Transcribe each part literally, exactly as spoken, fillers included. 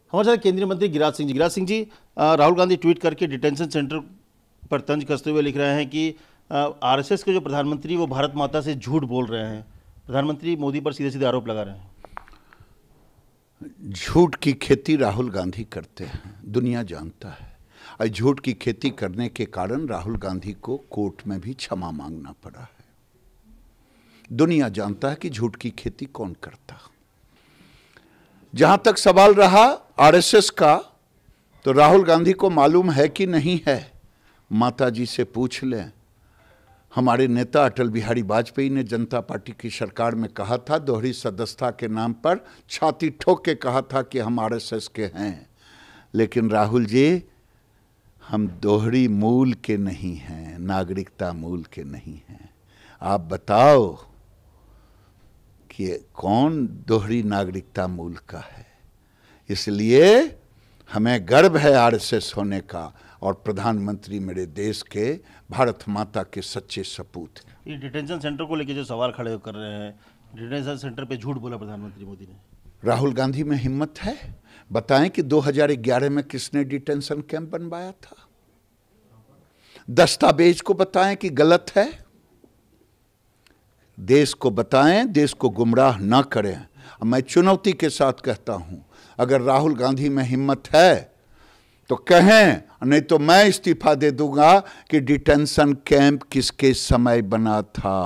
हमारे साथ केंद्रीय मंत्री गिरिराज सिंह जी। गिरिराज सिंह जी, राहुल गांधी ट्वीट करके डिटेंशन सेंटर पर तंज कसते हुए लिख रहे हैं कि आरएसएस के जो प्रधानमंत्री वो भारत माता से झूठ बोल रहे हैं। प्रधानमंत्री मोदी पर सीधे सीधे आरोप लगा रहे हैं। झूठ की खेती राहुल गांधी करते हैं, दुनिया जानता है। और झूठ की खेती करने के कारण राहुल गांधी को कोर्ट में भी क्षमा मांगना पड़ा है। दुनिया जानता है कि झूठ की खेती कौन करता। जहां तक सवाल रहा आरएसएस का, तो राहुल गांधी को मालूम है कि नहीं है, माता जी से पूछ लें। हमारे नेता अटल बिहारी वाजपेयी ने जनता पार्टी की सरकार में कहा था, दोहरी सदस्यता के नाम पर छाती ठोक के कहा था कि हम आरएसएस के हैं। लेकिन राहुल जी, हम दोहरी मूल के नहीं हैं, नागरिकता मूल के नहीं हैं। आप बताओ कि कौन दोहरी नागरिकता मूल का है। इसलिए हमें गर्व है आरएसएस होने का, और प्रधानमंत्री मेरे देश के भारत माता के सच्चे सपूत हैं। ये डिटेंशन सेंटर को लेकर जो सवाल खड़े कर रहे हैं, डिटेंशन सेंटर पे झूठ बोला प्रधानमंत्री मोदी ने। राहुल गांधी में हिम्मत है? बताएं कि दो हज़ार ग्यारह में किसने डिटेंशन कैंप बनवाया था? दस्तावेज को बताएं कि गलत है। देश को बताएं, देश को गुमराह ना करें। मैं चुनौती के साथ कहता हूं, अगर राहुल गांधी में हिम्मत है तो कहें, नहीं तो मैं इस्तीफा दे दूंगा कि डिटेंशन कैंप किसके समय बना था।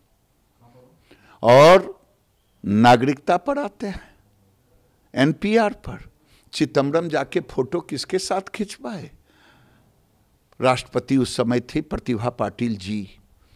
और नागरिकता पर आते हैं, एनपीआर पर चिदम्बरम जाके फोटो किसके साथ खिंचवाए? राष्ट्रपति उस समय थी प्रतिभा पाटिल जी,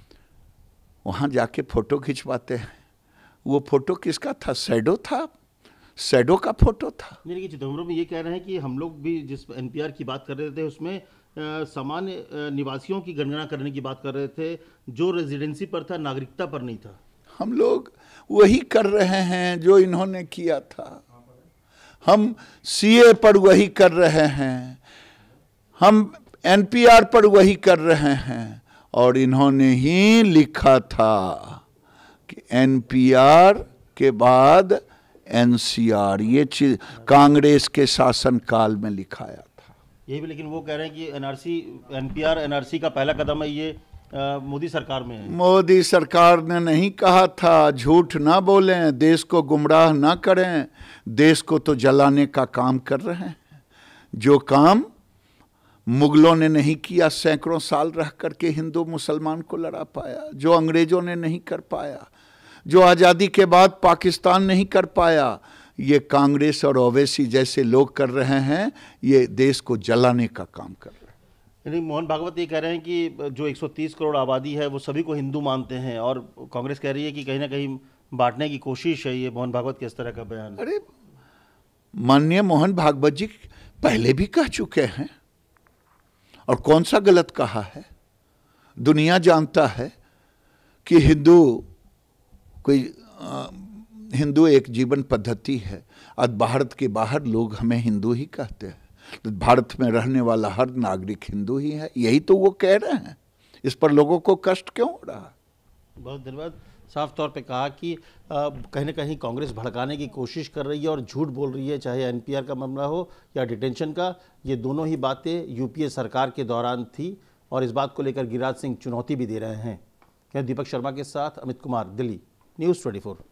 वहां जाके फोटो खिंचवाते हैं। वो फोटो किसका था? शैडो था, शैडो का फोटो था। नहीं, चिदम्बरम ये कह रहे हैं कि हम लोग भी जिस एनपीआर की बात कर रहे थे उसमें सामान्य निवासियों की गणना करने की बात कर रहे थे, जो रेजिडेंसी पर था, नागरिकता पर नहीं था। हम लोग वही कर रहे हैं जो इन्होंने किया था। हम सीए पर वही कर रहे हैं, हम एनपीआर पर वही कर रहे हैं। और इन्होंने ही लिखा था कि एनपीआर के बाद एनसीआर, ये चीज कांग्रेस के शासनकाल में लिखाया था। ये भी, लेकिन वो कह रहे हैं कि एनआरसी, एनपीआर एनआरसी का पहला कदम है, ये आ, मोदी सरकार में है। मोदी सरकार ने नहीं कहा था। झूठ ना बोलें, देश को गुमराह ना करें। देश को तो जलाने का काम कर रहे हैं, जो काम मुगलों ने नहीं किया, सैकड़ों साल रह करके हिंदू मुसलमान को लड़ा पाया, जो अंग्रेजों ने नहीं कर पाया, जो आज़ादी के बाद पाकिस्तान नहीं कर पाया, ये कांग्रेस और ओवैसी जैसे लोग कर रहे हैं। ये देश को जलाने का काम कर रहे हैं। यानी मोहन भागवत ये कह रहे हैं कि जो एक सौ तीस करोड़ आबादी है वो सभी को हिंदू मानते हैं, और कांग्रेस कह रही है कि कहीं ना कहीं बांटने की कोशिश है। ये मोहन भागवत के इस तरह का बयान। अरे माननीय मोहन भागवत जी पहले भी कह चुके हैं, और कौन सा गलत कहा है। दुनिया जानता है कि हिंदू कोई आ, हिंदू एक जीवन पद्धति है। आज भारत के बाहर लोग हमें हिंदू ही कहते हैं, तो भारत में रहने वाला हर नागरिक हिंदू ही है। यही तो वो कह रहे हैं। इस पर लोगों को कष्ट क्यों हो रहा है? बहुत धन्यवाद। साफ तौर पे कहा कि आ, कहीं ना कहीं कांग्रेस भड़काने की कोशिश कर रही है और झूठ बोल रही है, चाहे एनपीआर का मामला हो या डिटेंशन का। ये दोनों ही बातें यूपीए सरकार के दौरान थी, और इस बात को लेकर गिरिराज सिंह चुनौती भी दे रहे हैं। क्या दीपक शर्मा के साथ अमित कुमार, दिल्ली, न्यूज़ चौबीस।